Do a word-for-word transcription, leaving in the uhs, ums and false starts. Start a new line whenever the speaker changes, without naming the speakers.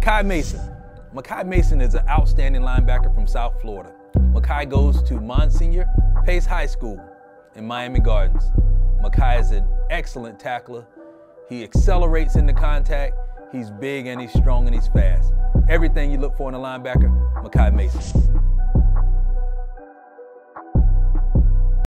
Mekhi Mason. Mekhi Mason is an outstanding linebacker from South Florida. Mekhi goes to Monsignor Pace High School in Miami Gardens. Mekhi is an excellent tackler. He accelerates into contact. He's big and he's strong and he's fast. Everything you look for in a linebacker, Mekhi Mason.